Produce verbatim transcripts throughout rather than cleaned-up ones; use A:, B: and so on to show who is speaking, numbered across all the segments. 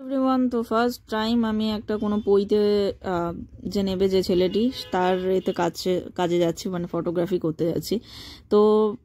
A: Everyone, তো first time আমি একটা কোনো পইতে যে নেবে যে ছেলেটি তার এতে কাজে কাজে যাচ্ছি, মানে ফটোগ্রাফি করতে যাচ্ছি। তো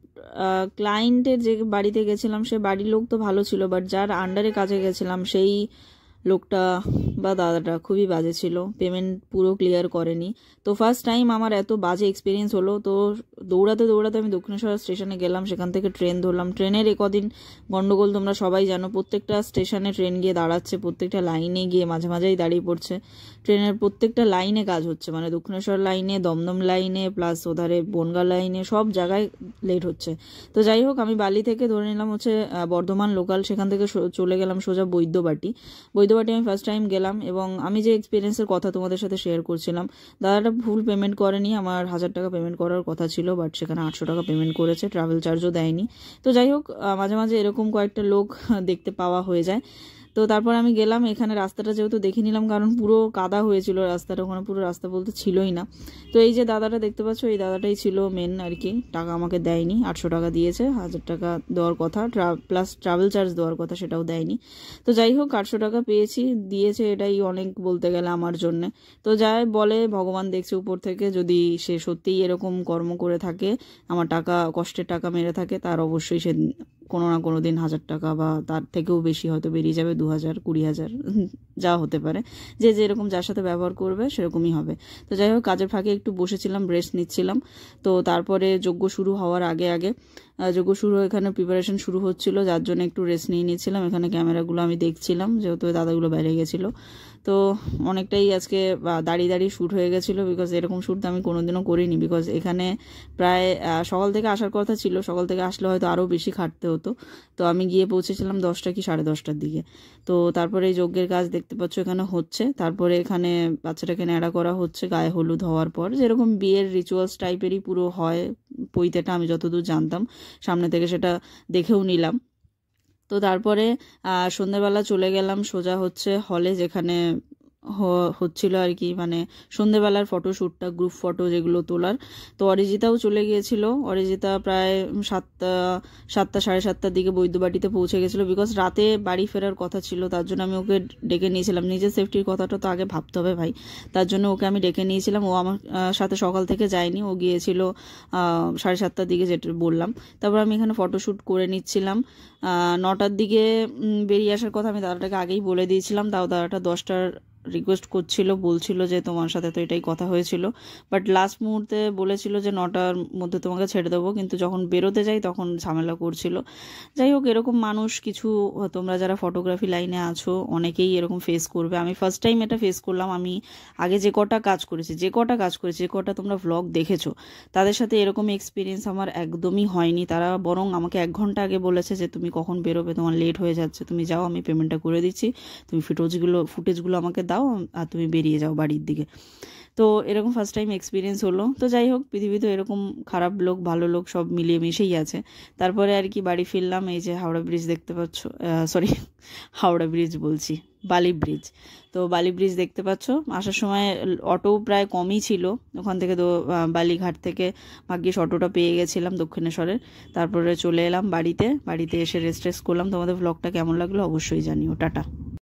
A: ক্লায়েন্টের যে বাড়িতে গেছিলাম সে বাড়ির লোক তো ভালো ছিল, বাট যার আন্ডারে কাজে গেছিলাম সেই লোকটা বা দাদাটা খুবই বাজে ছিল, পেমেন্ট পুরো ক্লিয়ার করেনি। তো ফার্স্ট টাইম আমার এত বাজে এক্সপিরিয়েন্স হলো। তো দৌড়াতে দৌড়াতে আমি দক্ষিণেশ্বর স্টেশনে গেলাম, সেখান থেকে ট্রেন ধরলাম। ট্রেনের একদিন গন্ডগোল তোমরা সবাই জানো, প্রত্যেকটা স্টেশনে ট্রেন গিয়ে দাঁড়াচ্ছে, প্রত্যেকটা লাইনে গিয়ে মাঝে মাঝেই দাঁড়িয়ে পড়ছে। ট্রেনের প্রত্যেকটা লাইনে কাজ হচ্ছে, মানে দক্ষিণেশ্বর লাইনে, দমদম লাইনে, প্লাস ওধারে বনগাঁ লাইনে, সব জায়গায় লেট হচ্ছে। তো যাই হোক, আমি বালি থেকে ধরে নিলাম হচ্ছে বর্ধমান লোকাল, সেখান থেকে চলে গেলাম সোজা বৈদ্যবাটি। বৈদ্যবাটি আমি ফার্স্ট টাইম গেলাম, এবং আমি যে এক্সপিরিয়েন্সের কথা তোমাদের সাথে শেয়ার করছিলাম, দাদাটা ফুল পেমেন্ট করেনি। আমার হাজার টাকা পেমেন্ট করার কথা ছিল, বাট সেখানে আটশো টাকা পেমেন্ট করেছে, ট্রাভেল চার্জও দেয়নি। তো যাই হোক, মাঝে মাঝে এরকম কয়েকটা লোক দেখতে পাওয়া হয়ে যায়। তো তারপর আমি গেলাম, এখানে রাস্তাটা যেহেতু দেখে নিলাম, কারণ পুরো কাদা হয়েছিল রাস্তাটা, ওখানে পুরো রাস্তা বলতে ছিলই না। তো এই যে দাদাটা দেখতে পাচ্ছ, এই দাদাটাই ছিল মেন আর কি। টাকা আমাকে দেয়নি, আটশো টাকা দিয়েছে, হাজার টাকা দেওয়ার কথা প্লাস ট্রাভেল চার্জ দেওয়ার কথা, সেটাও দেয়নি। তো যাই হোক, আটশো টাকা পেয়েছি, দিয়েছে, এটাই অনেক বলতে গেলে আমার জন্য। তো যাই বলে, ভগবান দেখছে উপর থেকে, যদি সে সত্যিই এরকম কর্ম করে থাকে, আমার টাকা কষ্টের টাকা মেরে থাকে, তার অবশ্যই সে কোনো না কোনো দিন হাজার টাকা বা তার থেকেও বেশি হয়তো বেরিয়ে যাবে, দু হাজার কুড়ি হাজার যা হতে পারে। যে যেরকম যার সাথে ব্যবহার করবে সেরকমই হবে। তো যাই হোক, কাজের ফাঁকে একটু বসেছিলাম, রেস্ট নিচ্ছিলাম। তো তারপরে যজ্ঞ শুরু হওয়ার আগে আগে যজ্ঞ শুরু, এখানে প্রিপারেশন শুরু হচ্ছিল, যার জন্য একটু রেস্ট নিয়ে নিচ্ছিলাম। এখানে ক্যামেরাগুলো আমি দেখছিলাম, যেহেতু দাদাগুলো বাইরে গেছিলো। তো অনেকটাই আজকে দাঁড়িয়ে দাঁড়িয়ে শ্যুট হয়ে গেছিলো, বিকজ এরকম শ্যুট তো আমি কোনোদিনও করিনি। বিকজ এখানে প্রায় সকাল থেকে আসার কথা ছিল, সকাল থেকে আসলে হয়তো আরও বেশি খাটতে হতো। তো আমি গিয়ে পৌঁছেছিলাম দশটা কি সাড়ে দশটার দিকে। তো তারপরে এই যজ্ঞের কাজ দেখতে পাচ্ছ এখানে হচ্ছে। তারপরে এখানে বাচ্চাটাকে ন্যাড়া করা হচ্ছে, গায়ে হলুদ হওয়ার পর যেরকম বিয়ের রিচুয়ালস টাইপেরই পুরো হয় পৈতেটা, আমি যতদূর জানতাম, সামনে থেকে সেটা দেখেও নিলাম। তো তারপরে সন্ধ্যেবেলা চলে গেলাম সোজা হচ্ছে হলে, যেখানে হচ্ছিল আর কি, মানে সন্ধ্যেবেলার ফটোশ্যুটটা, গ্রুপ ফটো যেগুলো তোলার। তো অরিজিতাও চলে গিয়েছিল। অরিজিতা প্রায় সাতটা সাতটা সাড়ে সাতটার দিকে বৈদ্যবাটিতে পৌঁছে গেছিলো, বিকজ রাতে বাড়ি ফেরার কথা ছিল। তার জন্য আমি ওকে ডেকে নিয়েছিলাম, নিজের সেফটির কথাটা তো আগে ভাবতে হবে ভাই, তার জন্য ওকে আমি ডেকে নিয়েছিলাম। ও আমার সাথে সকাল থেকে যায়নি, ও গিয়েছিল সাড়ে সাতটার দিকে, যেটা বললাম। তারপর আমি এখানে ফটোশ্যুট করে নিচ্ছিলাম। নটার দিকে বেরিয়ে আসার কথা আমি দাদাটাকে আগেই বলে দিয়েছিলাম, তাও দাদাটা দশটার রিকোয়েস্ট করছিল, বলছিল যে তোমার সাথে তো এটাই কথা হয়েছিল, বাট লাস্ট মুহূর্তে বলেছিল যে নটার মধ্যে তোমাকে ছেড়ে দেবো, কিন্তু যখন বেরোতে যাই তখন ঝামেলা করছিল। যাই হোক, এরকম মানুষ কিছু, তোমরা যারা ফটোগ্রাফি লাইনে আছো অনেকেই এরকম ফেস করবে। আমি ফার্স্ট টাইম এটা ফেস করলাম। আমি আগে যে কটা কাজ করেছি যে কটা কাজ করেছি যে কটা তোমরা ভ্লগ দেখেছো, তাদের সাথে এরকম এক্সপিরিয়েন্স আমার একদমই হয়নি। তারা বরং আমাকে এক ঘন্টা আগে বলেছে যে তুমি কখন বেরোবে, তোমার লেট হয়ে যাচ্ছে, তুমি যাও, আমি পেমেন্টটা করে দিচ্ছি, তুমি ফুটেজগুলো ফুটেজগুলো আমাকে দাও, আর তুমি বেরিয়ে যাও বাড়ির দিকে। তো এরকম ফার্স্ট টাইম এক্সপিরিয়েন্স হলো। তো যাই হোক, পৃথিবীতে এরকম খারাপ লোক ভালো লোক সব মিলিয়ে মিশেই আছে। তারপরে আর কি বাড়ি ফিরলাম। এই যে হাওড়া ব্রিজ দেখতে পাচ্ছ, সরি হাওড়া ব্রিজ বলছি, বালি ব্রিজ। তো বালি ব্রিজ দেখতে পাচ্ছ। আসার সময় অটো প্রায় কমই ছিল ওখান থেকে, তো বালিঘাট থেকে ভাগ্যিস অটোটা পেয়ে গেছিলাম দক্ষিণেশ্বরের। তারপরে চলে এলাম বাড়িতে। বাড়িতে এসে রেস্ট টেস্ট করলাম। তোমাদের ব্লগটা কেমন লাগলো অবশ্যই জানিও। টাটা।